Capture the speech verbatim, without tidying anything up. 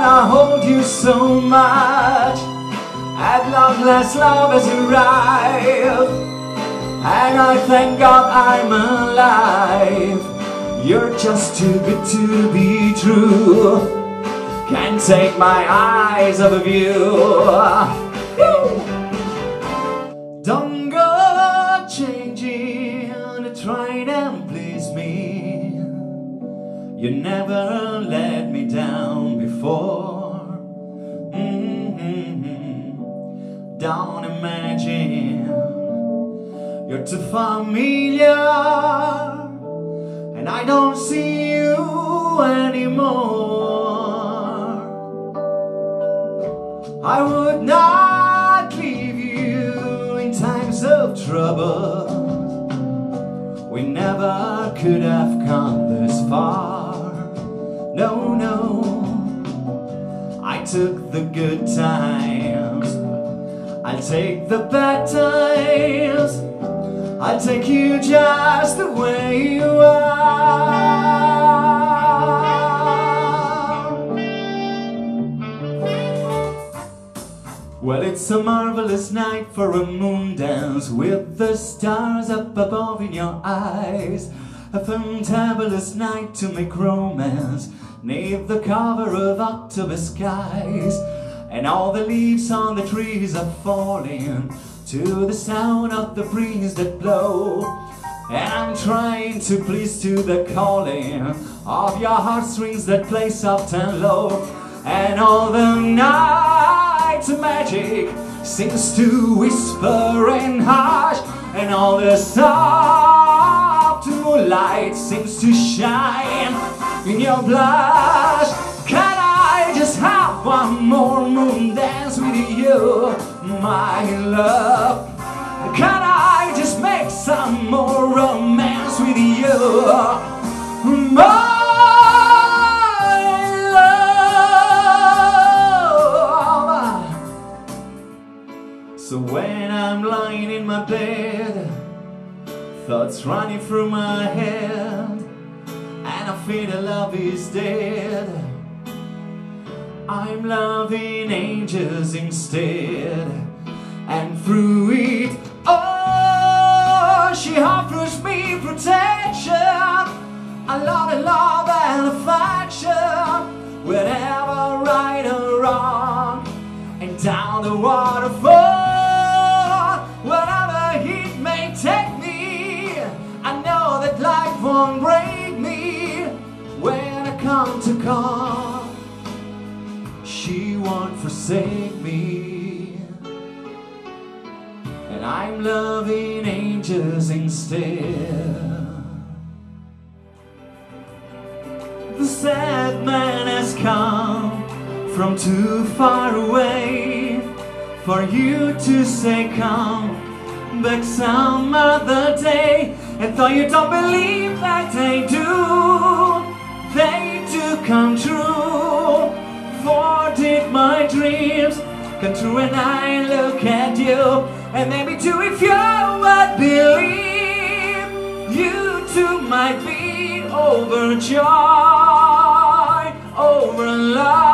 wanna hold you so much. At long last love has arrived, and I thank God I'm alive. You're just too good to be true. Can't take my eyes off of you. Woo! Don't go changing to try and please me. You never let me down before. Mm-hmm. Don't imagine you're too familiar, and I don't see you anymore. I would not leave you in times of trouble. We never could have come this far. No, no, I took the good times, I'll take the bad times. I'll take you just the way you are. Well, it's a marvelous night for a moon dance, with the stars up above in your eyes. A fantabulous night to make romance 'neath the cover of October skies. And all the leaves on the trees are falling to the sound of the breeze that blow. And I'm trying to please to the calling of your heartstrings that play soft and low. And all the night's magic seems to whisper and hush, and all the soft moonlight seems to shine in your blush. Can I just have one more moon dance with you, my love? Can I just make some more romance with you, my love? So when I'm lying in my bed, thoughts running through my head, and I feel that love is dead, I'm loving angels instead. And through it all, she offers me protection, a lot of love and affection, whenever right or wrong, and down the waterfall, wherever it may take me, I know that life won't break me. When I come to call, she won't forsake me. And I'm loving angels instead. The sad man has come from too far away for you to say come back some other day. And though you don't believe that they do, they do come true. For did my dreams come true when I look at you? And maybe too, if you would believe, you too might be overjoyed, over love.